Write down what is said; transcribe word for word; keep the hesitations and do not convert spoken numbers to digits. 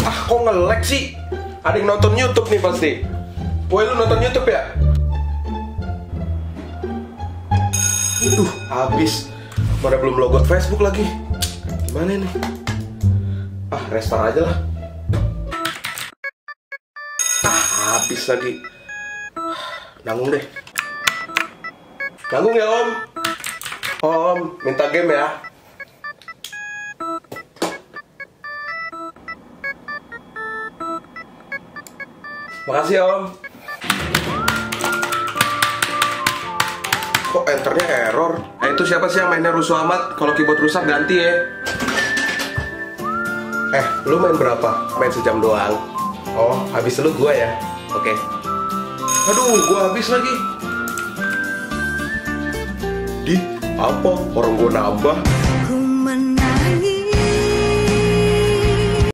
Ah, kok nge-lag sih? Ada yang nonton YouTube nih pasti. Woi, lu nonton YouTube ya? Duh, habis. Mana belum logot Facebook lagi. Gimana nih? Ah, restart aja lah. Ah, habis lagi. Nanggung deh. Nanggung ya, Om. Om, minta game ya. Makasih, Om. Kok enternya error? Eh, itu siapa sih yang mainnya rusuh amat? Kalau keyboard rusak ganti ya. Eh, lu main berapa? Main sejam doang. Oh, habis lu gua ya? Oke. Aduh, gua habis lagi. Di, apa? Orang gua nambah.